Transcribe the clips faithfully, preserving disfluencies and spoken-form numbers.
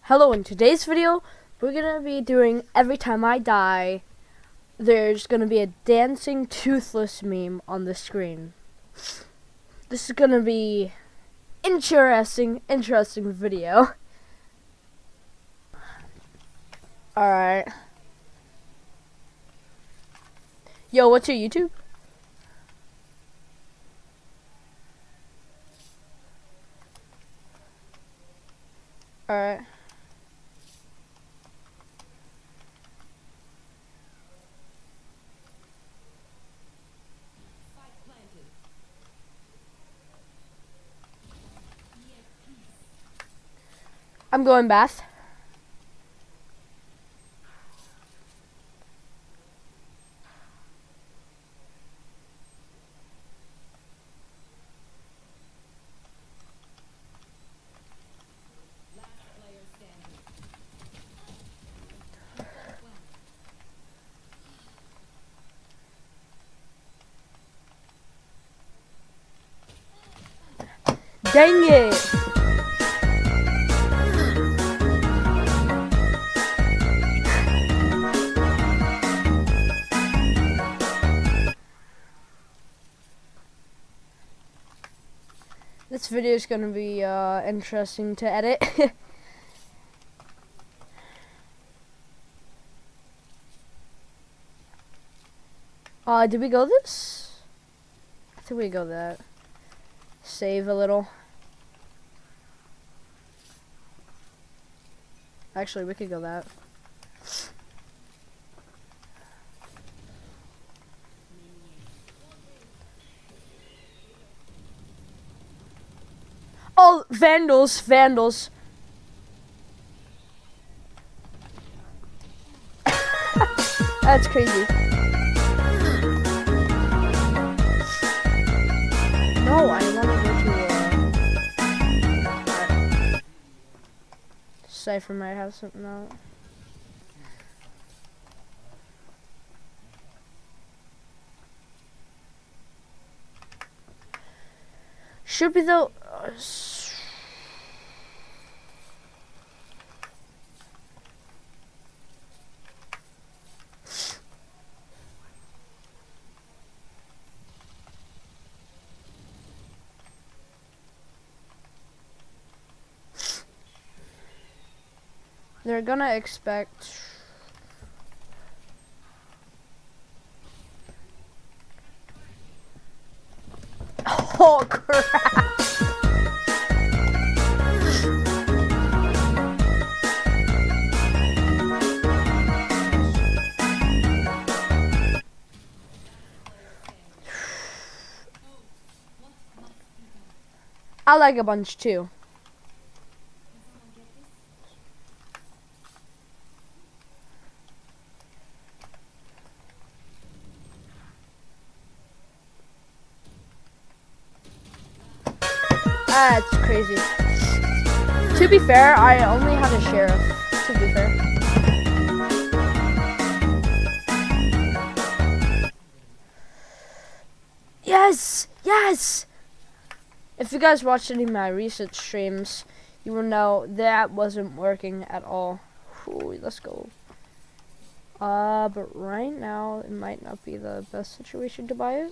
Hello, in today's video, we're gonna be doing every time I die, there's gonna be a dancing toothless meme on the screen. This is gonna be interesting, interesting video. Alright. Yo, what's your YouTube? Alright. I'm going bath. Dang it! This video is gonna be uh, interesting to edit. uh, did we go this? I think we go that. Save a little. Actually, we could go that. Oh, vandals, vandals. That's crazy. No, I want to go to, uh... Cypher might have something out. Should be though. Uh, They're gonna expect. Oh crap! I like a bunch too. That's crazy. To be fair, I only had a sheriff. To be fair. Yes! Yes! If you guys watched any of my recent streams, you will know that wasn't working at all. Ooh, let's go. Uh, but right now, it might not be the best situation to buy it.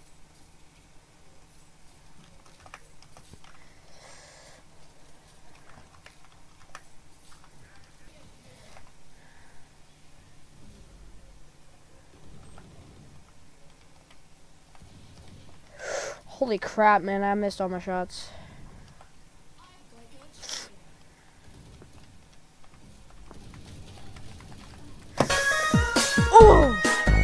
Holy crap, man, I missed all my shots. Oh!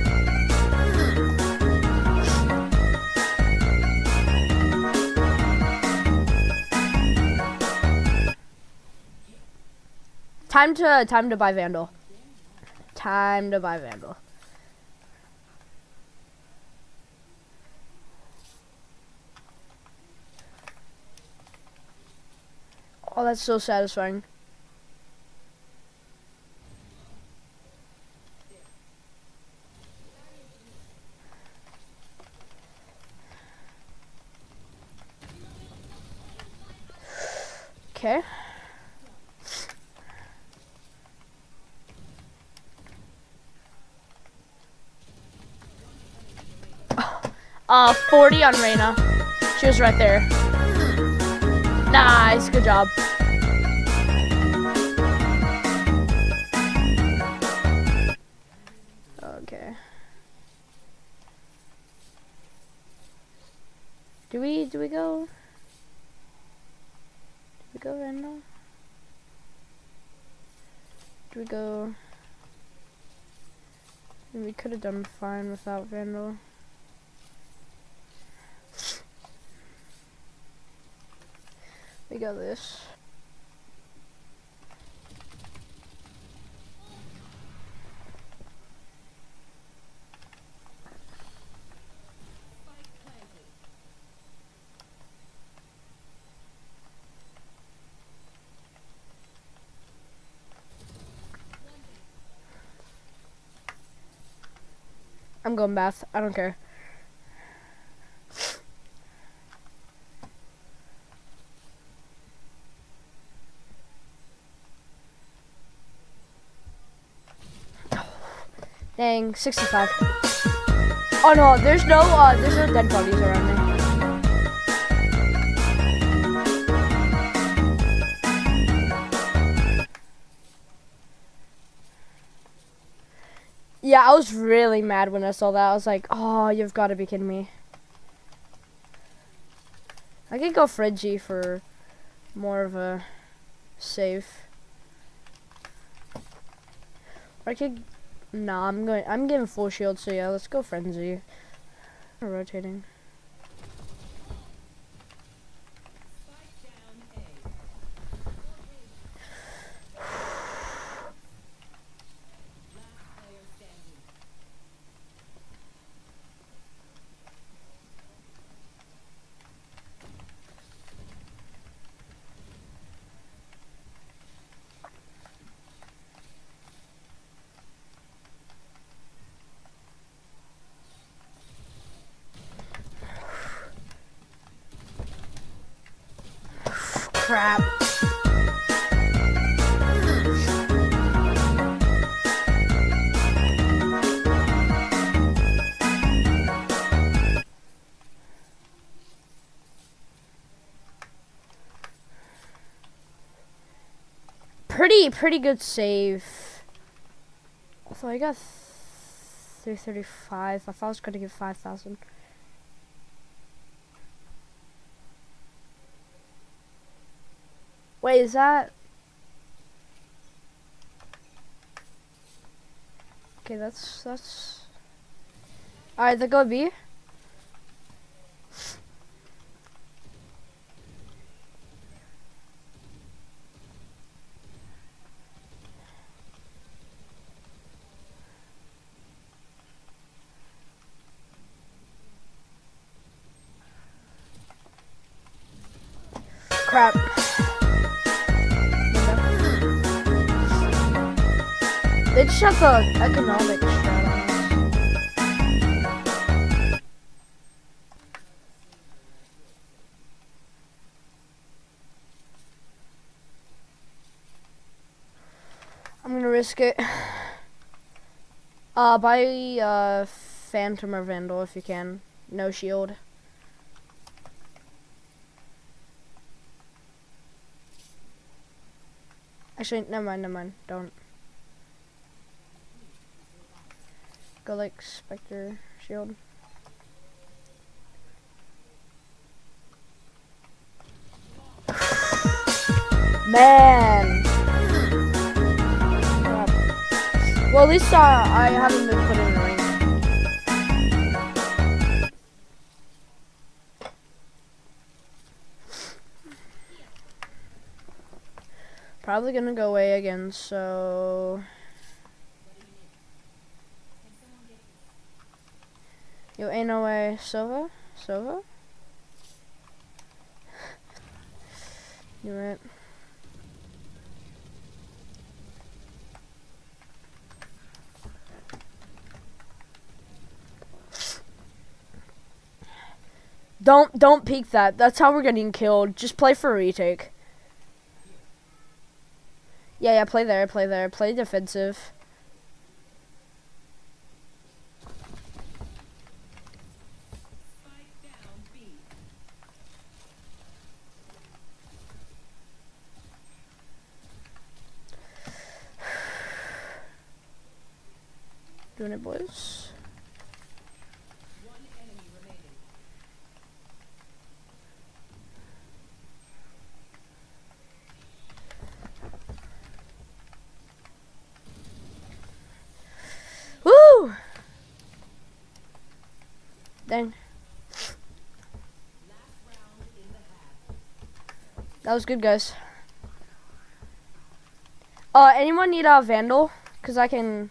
Time to time to buy Vandal. Time to buy Vandal. Oh, that's so satisfying. Okay. Uh, forty on Reyna. She was right there. Nice, good job. Okay. Do we, do we go? Do we go Reyna? Do we go? We could have done fine without Vandal. We got this. I'm going bath. I don't care. Dang, sixty-five. Oh no, there's no, uh, there's no dead bodies around me. Yeah, I was really mad when I saw that. I was like, oh, you've got to be kidding me. I could go Fridgy for more of a safe. Or I could, nah, I'm going, I'm getting full shield, so yeah, let's go Frenzy. Rotating. Crap. Pretty, pretty good save. So I got three thirty-five. I thought I was going to get five thousand. Wait, is that? Okay, that's, that's. Alright, they go B. Crap. They just have the economic strat on us. I'm gonna risk it. Uh, buy uh, Phantom or Vandal if you can. No shield. Actually, never mind, never mind. Don't. Go like Spectre shield. Man. Crap. Well, at least uh, I haven't been put in a ring. Probably gonna go away again, so. Yo, ain't no way. Sova? Sova? You're right. Don't, don't peek that. That's how we're getting killed. Just play for a retake. Yeah, yeah, play there, play there. Play defensive. Doing it, boys. Woo! Dang. That was good, guys. Uh, anyone need a Vandal? Cause I can.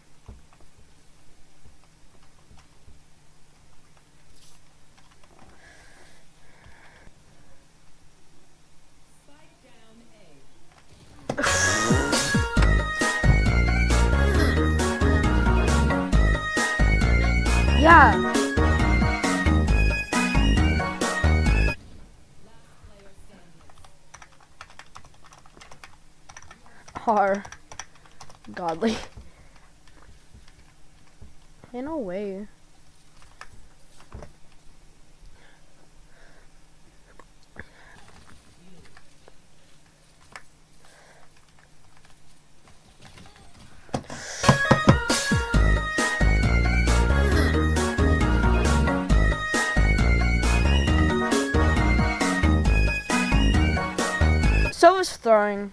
Yeah. Are godly. Ain't no way. So is throwing.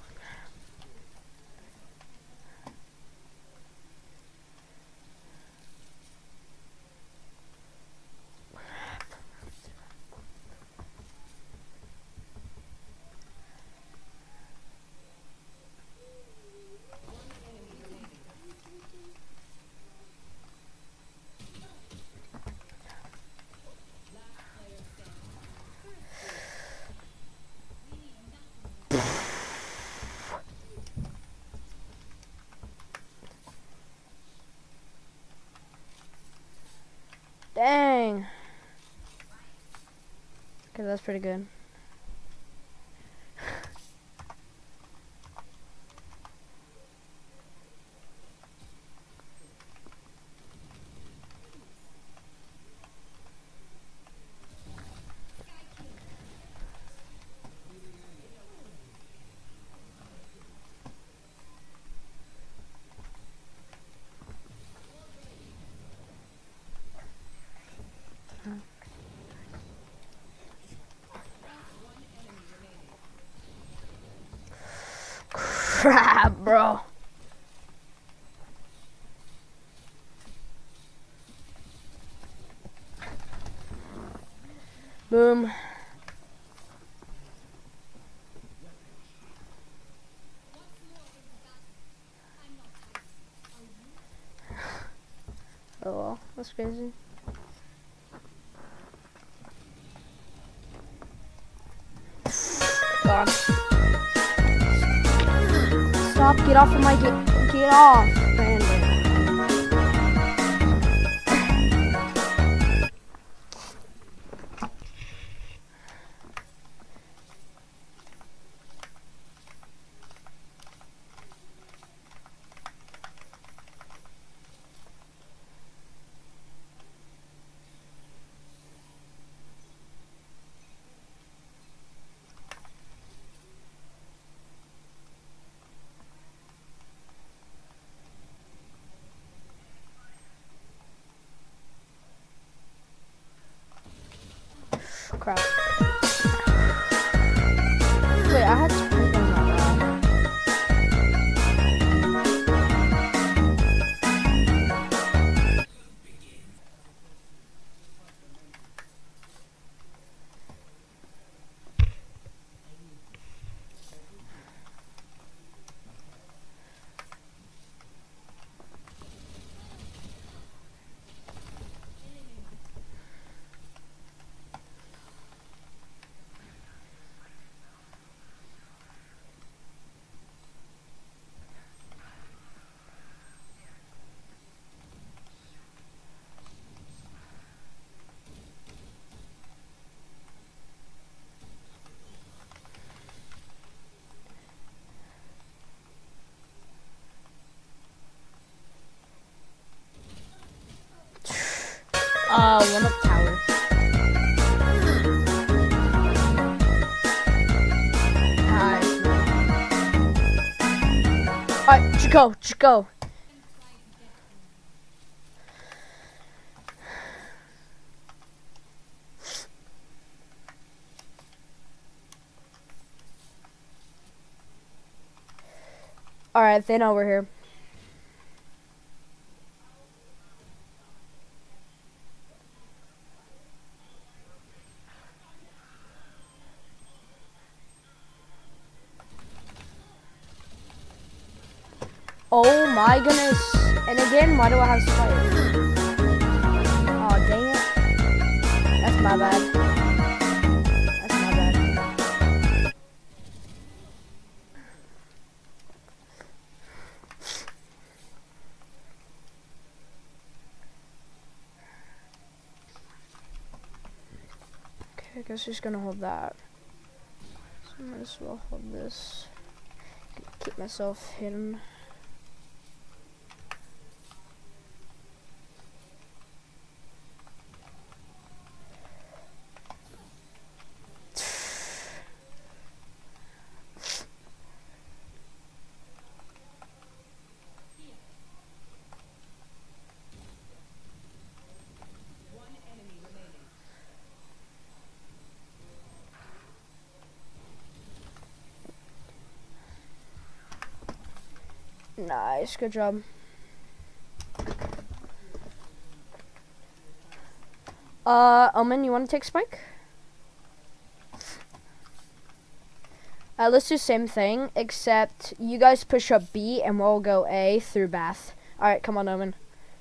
Dang. Okay, that's pretty good. Crap, bro. Boom. Oh well, that's crazy. God. Stop, get off of my get get off, Brandon. Crap. Wait, I had sprint on my god. Uh, one up tower. Nice, man. Alright, just go, just go. Alright, they know we're here. Oh my goodness. And again, why do I have spikes? Oh, dang it. That's my bad. That's my bad. Okay, I guess he's gonna hold that. So I might as well hold this. Keep myself hidden. Nice, good job. Uh, Omen, you want to take Spike? Uh, let's do same thing, except you guys push up B and we'll go A through Bath. Alright, come on, Omen.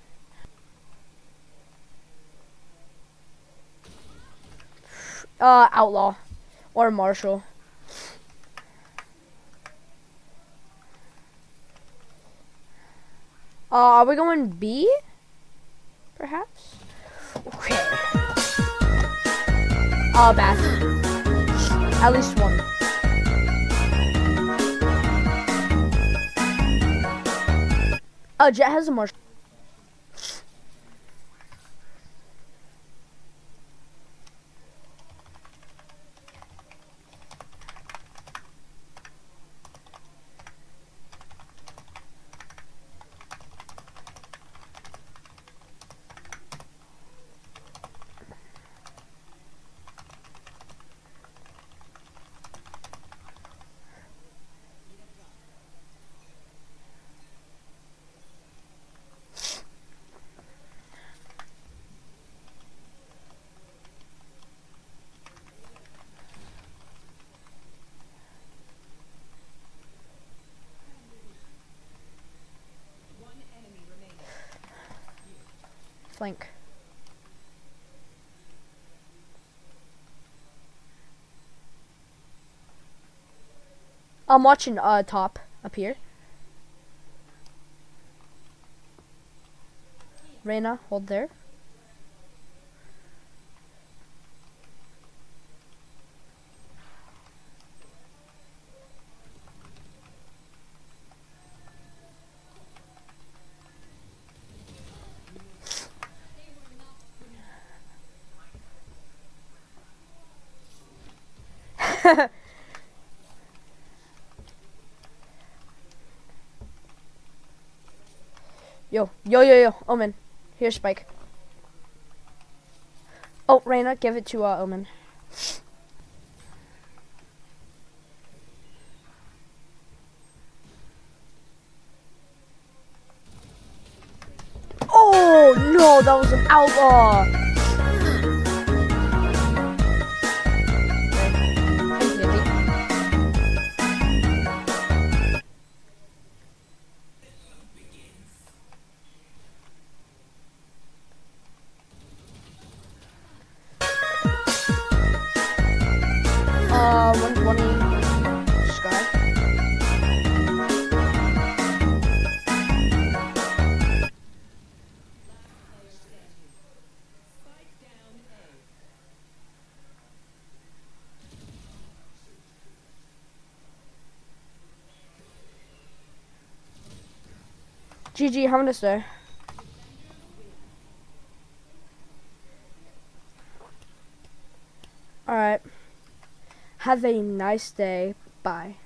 Uh, Outlaw. Or Marshall. Uh, are we going B? Perhaps? Okay. Uh, Bath. At least one. Oh, Jet has a Marshall. Flank. I'm watching uh top up here. Reyna, hold there. Yo, yo, yo, yo, Omen. Here's Spike. Oh, Reyna, give it to uh, Omen. Oh, no, that was an outlaw. Uh, one twenty Sky. G G, how many stay? Alright. Have a nice day. Bye.